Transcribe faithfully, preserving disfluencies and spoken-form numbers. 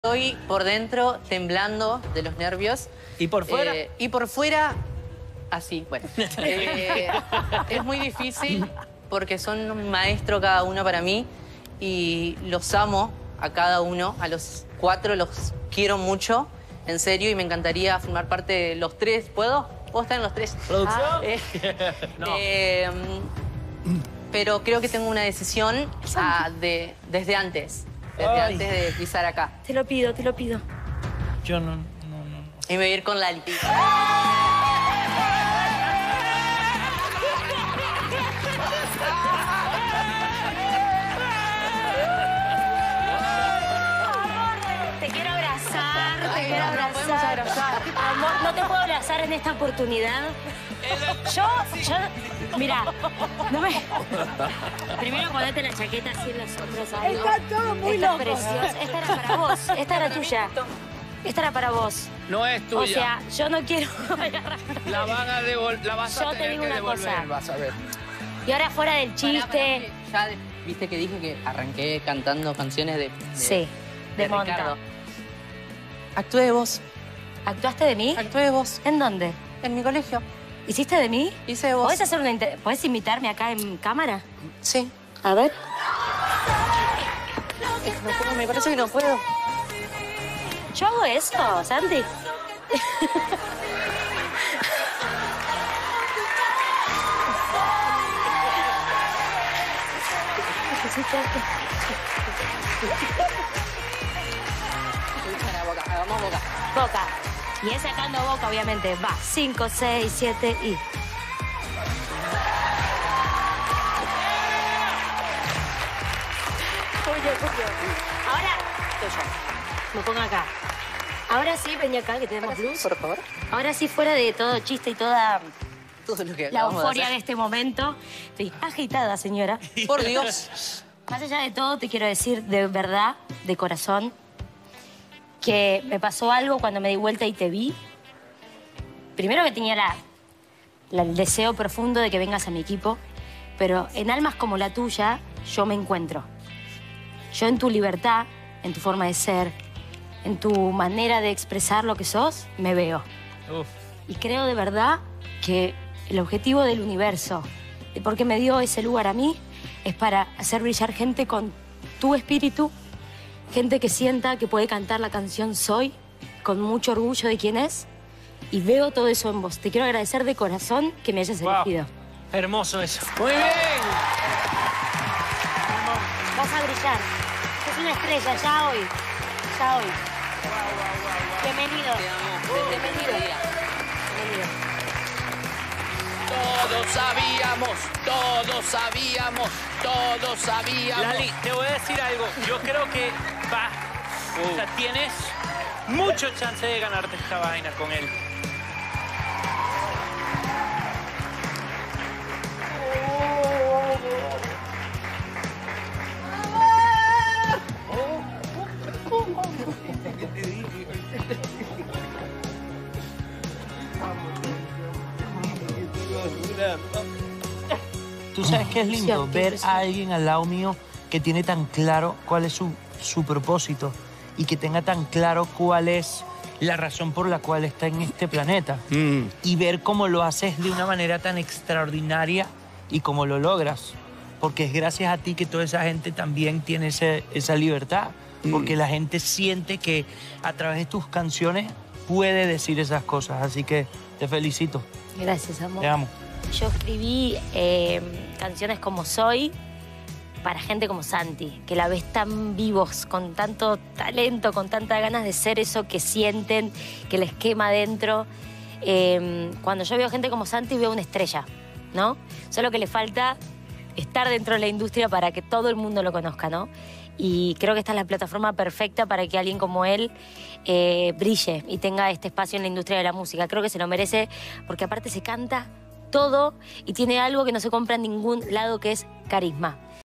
Estoy por dentro temblando de los nervios. ¿Y por fuera? Eh, y por fuera, así, bueno. Eh, es muy difícil porque son un maestro cada uno para mí y los amo a cada uno, a los cuatro los quiero mucho, en serio, y me encantaría formar parte de los tres. ¿Puedo? ¿Puedo estar en los tres? ¿Producción? Ah, eh, No. eh, pero creo que tengo una decisión ah, de, desde antes. Desde Ay. antes de pisar acá. Te lo pido, te lo pido. Yo no, no, no. Y me voy a ir con Lali. Te quiero abrazar, te Ay, quiero no, no abrazar. podemos abrazar. Amor, no te puedo abrazar en esta oportunidad. Yo, yo, mira, no me... Primero ponete la chaqueta así en los hombros. Ay, no. Está todo muy Esta loco. es preciosa. Esta era para vos, esta era tuya. Esta era para vos. No es tuya. O sea, yo no quiero agarrar. la van a devolver, la vas Yo a te tener digo que una devolver, cosa. vas a ver. Y ahora fuera del Pará, chiste. pará, que ya viste que dije que arranqué cantando canciones de, de, Sí, de, de monta. Ricardo. Actué de vos. ¿Actuaste de mí? Actué de vos. ¿En dónde? En mi colegio. ¿Hiciste de mí? Hice de vos. ¿Podés hacer una inter- ¿Podés imitarme acá en cámara? Sí. A ver. No puedo, me parece que no puedo. Yo hago eso, Santi. Para boca, hagamos boca. Boca. Y es sacando boca, obviamente. Va. Cinco, seis, siete y... Tuyo, tuyo. Ahora... Tuyo. Me pongo acá. Ahora sí, vení acá, que tenemos luz. Por favor. Ahora sí, fuera de todo chiste y toda Todo lo que la acabamos euforia de de hacer. este momento. Estoy agitada, señora. Por Dios. Más allá de todo, te quiero decir de verdad, de corazón, que me pasó algo cuando me di vuelta y te vi. Primero que tenía la, la- el deseo profundo de que vengas a mi equipo, pero en almas como la tuya, yo me encuentro. Yo en tu libertad, en tu forma de ser, en tu manera de expresar lo que sos, me veo. Uf. Y creo de verdad que el objetivo del universo, de por qué me dio ese lugar a mí, es para hacer brillar gente con tu espíritu, gente que sienta que puede cantar la canción Soy, con mucho orgullo de quién es, y veo todo eso en vos. Te quiero agradecer de corazón que me hayas Wow. elegido. Hermoso eso. Muy bien. Vas a brillar. Es una estrella, ya hoy. Ya hoy. Bienvenido. Te amo. Bienvenido. Bienvenido. Todos sabíamos, todos sabíamos, todos sabíamos. Lali, te voy a decir algo. Yo creo que va. O sea, tienes mucho chance de ganarte esta vaina con él. Tú sabes que es lindo Impresión, ver impresión. a alguien al lado mío que tiene tan claro cuál es su, su propósito y que tenga tan claro cuál es la razón por la cual está en este planeta. Mm. Y ver cómo lo haces de una manera tan extraordinaria y cómo lo logras. Porque es gracias a ti que toda esa gente también tiene ese- esa libertad. Porque la gente siente que a través de tus canciones puede decir esas cosas. Así que te felicito. Gracias, amor. Te amo. Yo escribí eh, canciones como Soy para gente como Santi, que la ves tan vivos, con tanto talento, con tantas ganas de ser eso que sienten, que les quema adentro. Eh, cuando yo veo gente como Santi, veo una estrella, ¿no? Solo que le falta estar dentro de la industria para que todo el mundo lo conozca, ¿no? Y creo que esta es la plataforma perfecta para que alguien como él eh, brille y tenga este espacio en la industria de la música. Creo que se lo merece porque aparte se canta todo y tiene algo que no se compra en ningún lado, que es carisma.